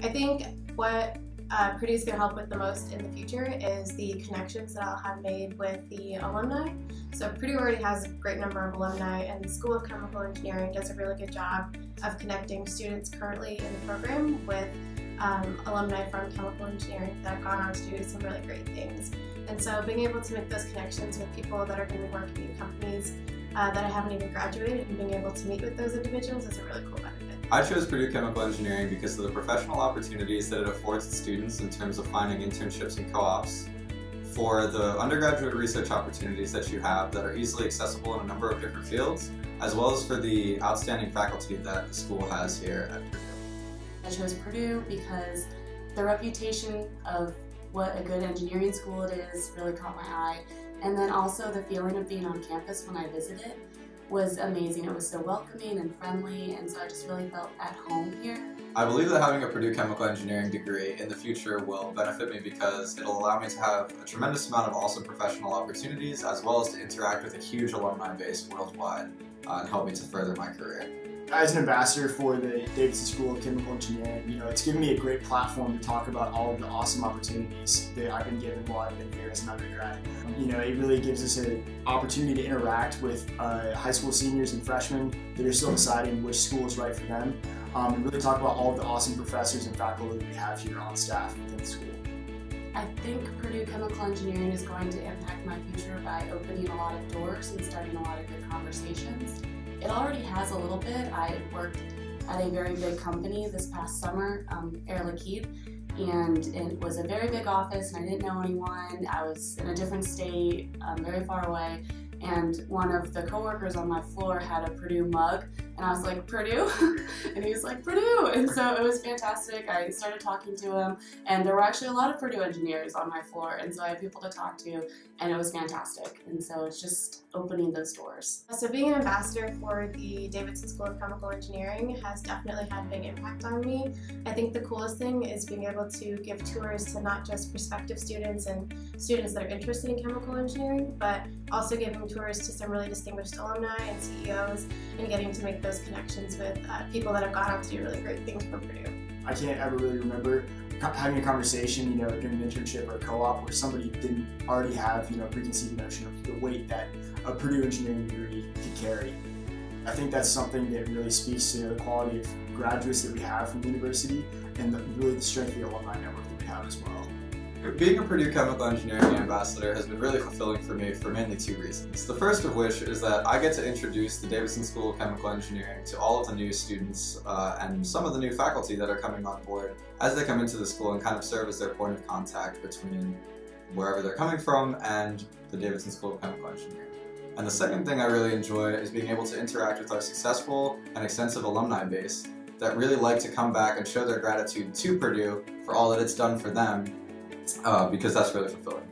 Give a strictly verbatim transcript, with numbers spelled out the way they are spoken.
I think what uh, Purdue is going to help with the most in the future is the connections that I'll have made with the alumni. So Purdue already has a great number of alumni, and the School of Chemical Engineering does a really good job of connecting students currently in the program with um, alumni from chemical engineering that have gone on to do some really great things. And so being able to make those connections with people that are going to be working in companies uh, that I haven't even graduated, and being able to meet with those individuals is a really cool benefit. I chose Purdue Chemical Engineering because of the professional opportunities that it affords students in terms of finding internships and co-ops, for the undergraduate research opportunities that you have that are easily accessible in a number of different fields, as well as for the outstanding faculty that the school has here at Purdue. I chose Purdue because the reputation of what a good engineering school it is really caught my eye, and then also the feeling of being on campus when I visited was amazing. It was so welcoming and friendly, and so I just really felt at home here. I believe that having a Purdue Chemical Engineering degree in the future will benefit me because it'll allow me to have a tremendous amount of awesome professional opportunities, as well as to interact with a huge alumni base worldwide uh, and help me to further my career. As an ambassador for the Davidson School of Chemical Engineering, you know, it's given me a great platform to talk about all of the awesome opportunities that I've been given while I've been here as an undergrad. You know, it really gives us an opportunity to interact with uh, high school seniors and freshmen that are still deciding which school is right for them, um, and really talk about all of the awesome professors and faculty that we have here on staff within the school. I think Purdue Chemical Engineering is going to impact my future by opening a lot of doors and starting a lot of good conversations. It already has a little bit. I worked at a very big company this past summer, um, Air Liquide, and it was a very big office, and I didn't know anyone. I was in a different state, um, very far away, and one of the coworkers on my floor had a Purdue mug, and I was like, Purdue? And he was like, Purdue! And so it was fantastic. I started talking to him, and there were actually a lot of Purdue engineers on my floor, and so I had people to talk to, and it was fantastic. And so it's just opening those doors. So being an ambassador for the Davidson School of Chemical Engineering has definitely had a big impact on me. I think the coolest thing is being able to give tours to not just prospective students and students that are interested in chemical engineering, but also giving tours to some really distinguished alumni and C E Os, and getting to make those connections with uh, people that have gone on to do really great things for Purdue. I can't ever really remember having a conversation, you know, during an internship or a co-op where somebody didn't already have, you know, a preconceived notion of the weight that a Purdue engineering degree could carry. I think that's something that really speaks to the quality of graduates that we have from the university, and the, really the strength of the alumni network that we have as well. Being a Purdue Chemical Engineering ambassador has been really fulfilling for me for mainly two reasons. The first of which is that I get to introduce the Davidson School of Chemical Engineering to all of the new students uh, and some of the new faculty that are coming on board as they come into the school, and kind of serve as their point of contact between wherever they're coming from and the Davidson School of Chemical Engineering. And the second thing I really enjoy is being able to interact with our successful and extensive alumni base that really like to come back and show their gratitude to Purdue for all that it's done for them, Uh, because that's really fulfilling.